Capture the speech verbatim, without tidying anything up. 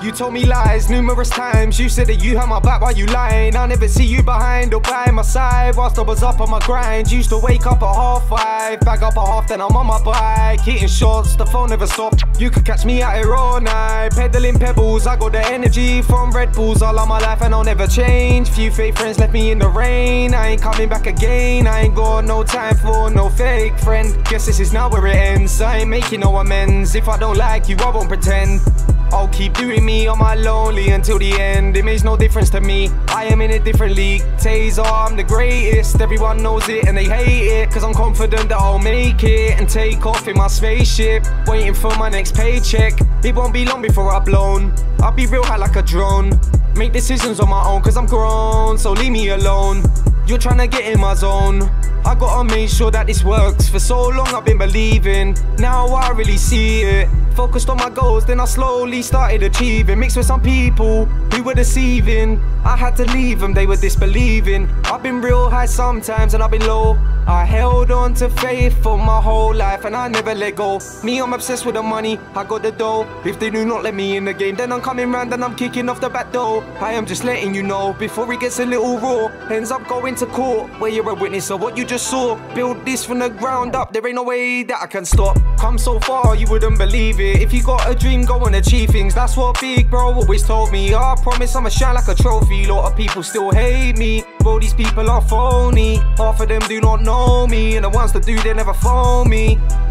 You told me lies numerous times. You said that you had my back while you lying. I never see you behind or by my side whilst I was up on my grind. Used to wake up at half five, bag up at half, then I'm on my bike, hitting shots, the phone never stopped. You could catch me out here all night, peddling pebbles. I got the energy from Red Bulls all of my life and I'll never change. Few fake friends left me in the rain, I ain't coming back again. I ain't got no time for no fake friend. Guess this is now where it ends. I ain't making no amends. If I don't like you, I won't pretend. I'll keep doing me on my lonely until the end. It makes no difference to me, I am in a different league. Taz R, I'm the greatest, everyone knows it and they hate it, cause I'm confident that I'll make it and take off in my spaceship, waiting for my next paycheck. It won't be long before I've blown, I'll be real high like a drone. Make decisions on my own cause I'm grown, so leave me alone. You're trying to get in my zone, I gotta make sure that this works. For so long I've been believing, now I really see it. Focused on my goals, then I slowly started achieving. Mixed with some people who were deceiving, I had to leave them, they were disbelieving. I've been real high sometimes and I've been low. I held on to faith for my whole life and I never let go. Me, I'm obsessed with the money, I got the dough. If they do not let me in the game, then I'm coming round and I'm kicking off the back door. I am just letting you know, before it gets a little raw. Ends up going to court, where you're a witness of what you just saw. Build this from the ground up, there ain't no way that I can stop. Come so far, you wouldn't believe it. If you got a dream, go and achieve things. That's what big bro always told me. I promise I'ma shine like a trophy. Lot of people still hate me, bro, these people are phony. Half of them do not know me, and the ones that do, they never phone me.